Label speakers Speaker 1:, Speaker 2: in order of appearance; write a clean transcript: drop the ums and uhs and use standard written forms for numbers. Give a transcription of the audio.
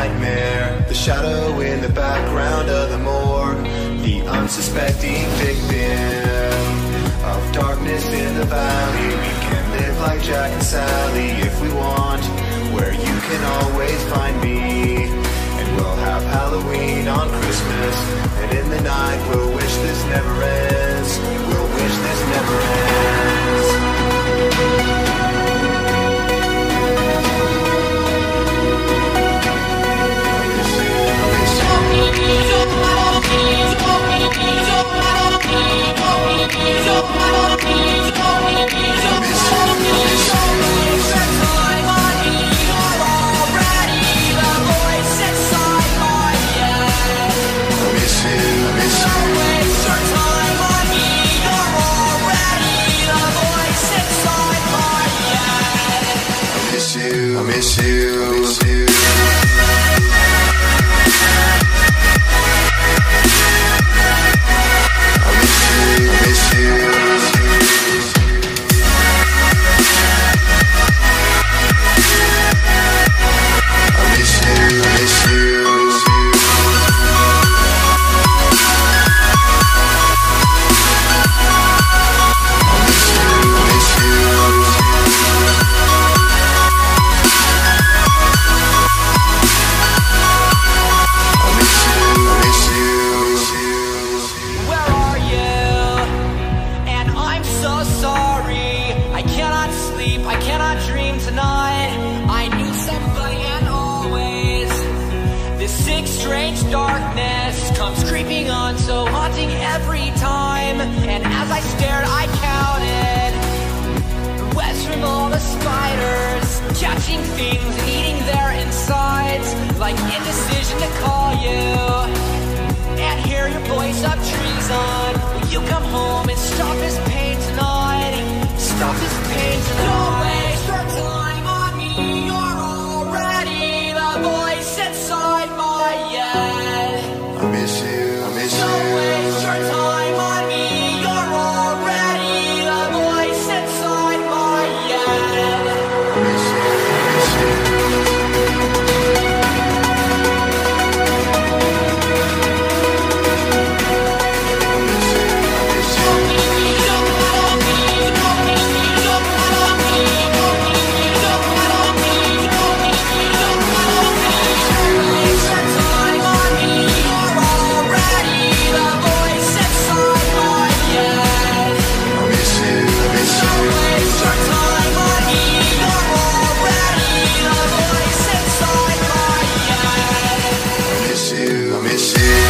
Speaker 1: nightmare, the shadow in the background of the morgue, the unsuspecting victim of darkness in the valley. We can live like Jack and Sally if we want, where you can always find me. And we'll have Halloween on Christmas, and in the night we'll wish this never ends. We'll wish this never ends. I miss you.
Speaker 2: Strange darkness comes creeping on, so haunting every time. And as I stared, I counted the webs from all the spiders, catching things and eating their insides, like indecision to call you and hear your voice up treason. Will you come home and stop this pain tonight? Stop this pain tonight. Don't waste your time on me. You're already the voice inside my head.
Speaker 1: I miss you, I miss you.
Speaker 2: Don't waste your time on me. You're already the voice inside my head.
Speaker 1: I miss you, I miss you. I miss you.